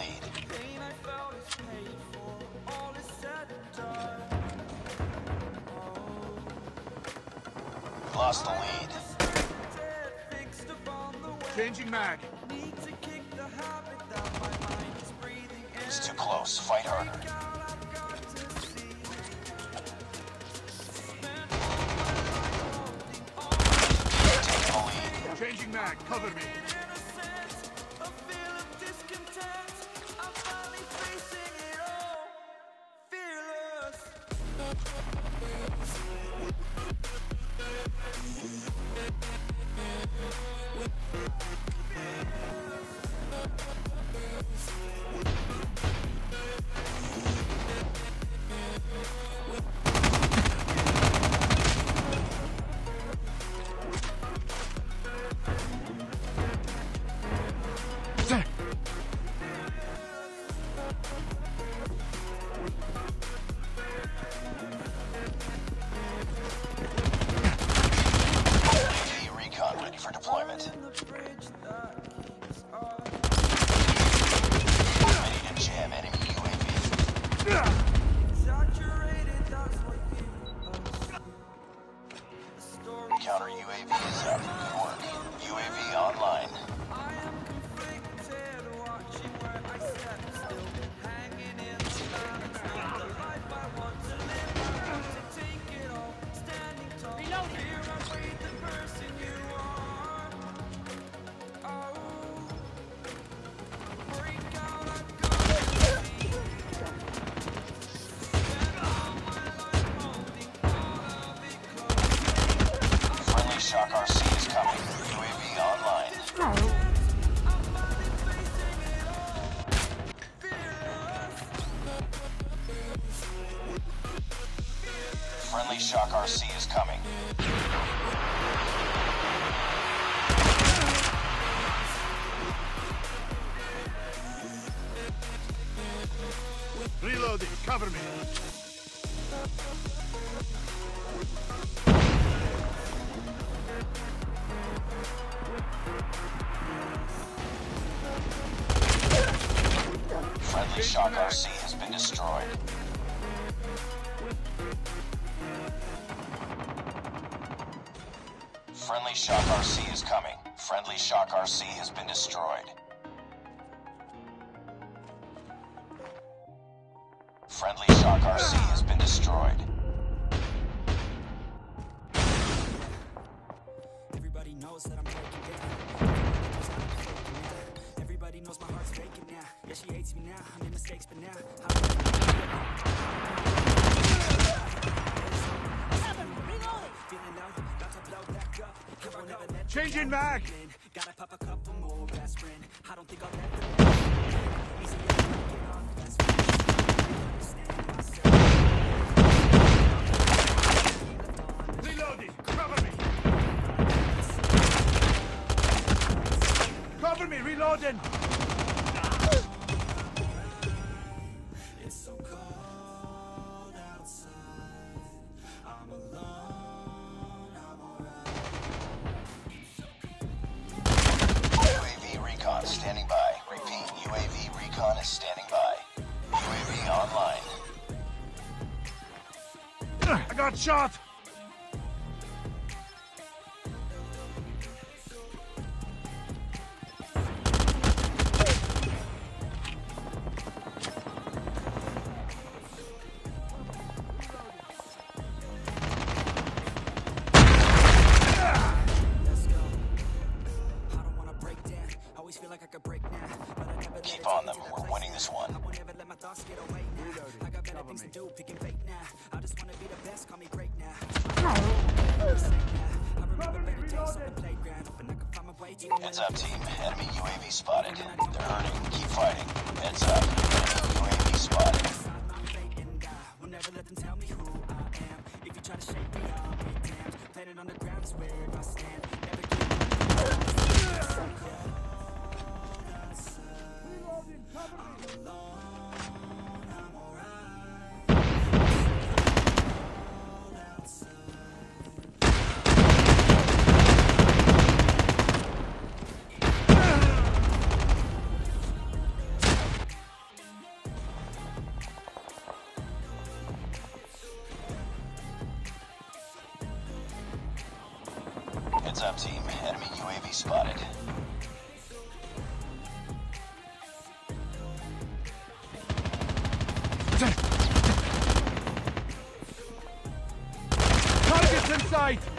lead. We lost the lead. Changing mag. It's too close. Fight harder. Taking the lead. Changing mag. Cover me. Recon ready for deployment. Ready to jam enemy UAV. Counter UAV is up. Good work. UAV online. Friendly Shock RC is coming. UAV online. Friendly Shock RC is coming. Reloading. Cover me. Friendly Shock RC has been destroyed. Friendly Shock RC is coming. Friendly Shock RC has been destroyed. Friendly Shock RC has been destroyed. Everybody knows that I'm breaking down. Everybody knows my heart's faking now. Yeah, she hates me now. I made mistakes, but now Changing mag. gotta pop a couple more aspirin. I don't think I'll ever easy to get off best friend. Reloading. Cover me. Cover me. Reloading. It's so cold outside. I'm alone. I'm alright. UAV recon standing by. Repeat, UAV recon is standing by. UAV online. I got shot. Keep on them. We're winning this one. I won't ever let my thoughts get away now. I got better things to do, picking fate now. I just wanna be the best, call me great now. I remember better days on the playground, hoping I could find my way to Heads up, team. Enemy UAV spotted. They're hurting. Keep fighting. Heads up. Enemy UAV spotted. my fate and I will never let them tell me who I am. If you try to shake me, I'll be damned. Planet on the ground is where I stand. Never give Heads up, team. Enemy UAV spotted. Target's in sight!